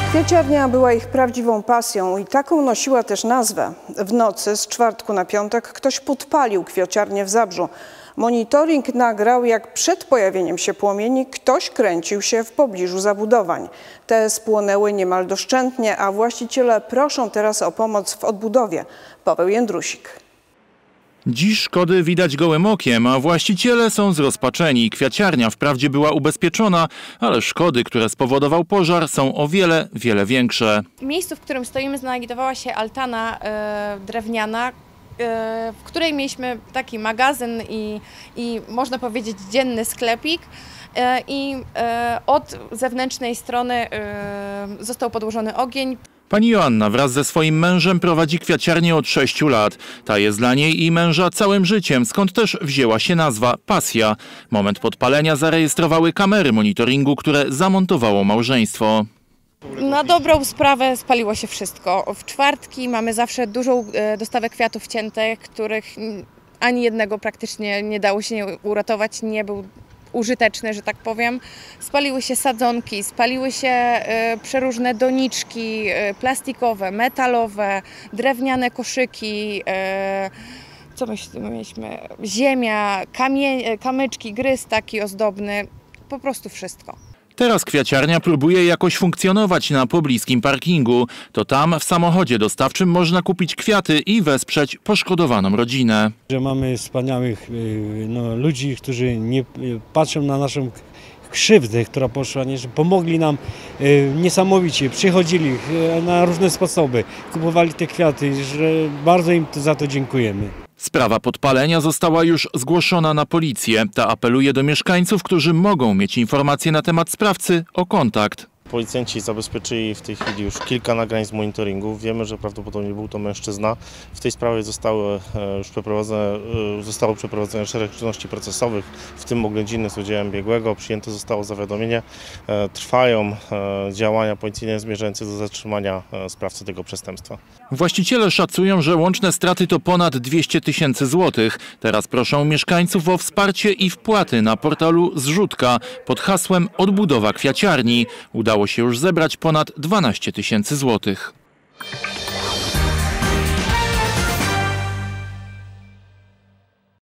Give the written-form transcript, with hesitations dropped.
Kwieciarnia była ich prawdziwą pasją i taką nosiła też nazwę. W nocy z czwartku na piątek ktoś podpalił kwieciarnię w Zabrzu. Monitoring nagrał, jak przed pojawieniem się płomieni ktoś kręcił się w pobliżu zabudowań. Te spłonęły niemal doszczętnie, a właściciele proszą teraz o pomoc w odbudowie. Paweł Jędrusik. Dziś szkody widać gołym okiem, a właściciele są zrozpaczeni. Kwiaciarnia wprawdzie była ubezpieczona, ale szkody, które spowodował pożar, są o wiele, wiele większe. W miejscu, w którym stoimy, znajdowała się altana drewniana, w której mieliśmy taki magazyn i można powiedzieć dzienny sklepik. Od zewnętrznej strony został podłożony ogień. Pani Joanna wraz ze swoim mężem prowadzi kwiaciarnię od 6 lat. Ta jest dla niej i męża całym życiem, skąd też wzięła się nazwa Pasja. Moment podpalenia zarejestrowały kamery monitoringu, które zamontowało małżeństwo. Na dobrą sprawę spaliło się wszystko. W czwartki mamy zawsze dużą dostawę kwiatów ciętych, których ani jednego praktycznie nie dało się uratować, nie był użyteczny, że tak powiem. Spaliły się sadzonki, spaliły się przeróżne doniczki plastikowe, metalowe, drewniane koszyki, co mieliśmy? Ziemia, kamyczki, gryz taki ozdobny, po prostu wszystko. Teraz kwiaciarnia próbuje jakoś funkcjonować na pobliskim parkingu. To tam w samochodzie dostawczym można kupić kwiaty i wesprzeć poszkodowaną rodzinę. Że mamy wspaniałych ludzi, którzy nie patrzą na naszą krzywdę, która poszła, nie, że pomogli nam niesamowicie, przychodzili na różne sposoby, kupowali te kwiaty, że bardzo im za to dziękujemy. Sprawa podpalenia została już zgłoszona na policję. Ta apeluje do mieszkańców, którzy mogą mieć informacje na temat sprawcy, o kontakt. Policjanci zabezpieczyli w tej chwili już kilka nagrań z monitoringu. Wiemy, że prawdopodobnie był to mężczyzna. W tej sprawie zostało przeprowadzone szereg czynności procesowych, w tym oględziny z udziałem biegłego. Przyjęte zostało zawiadomienie. Trwają działania policyjne zmierzające do zatrzymania sprawcy tego przestępstwa. Właściciele szacują, że łączne straty to ponad 200 000 złotych. Teraz proszą mieszkańców o wsparcie i wpłaty na portalu Zrzutka pod hasłem Odbudowa kwiaciarni. Udało się już zebrać ponad 12 000 złotych.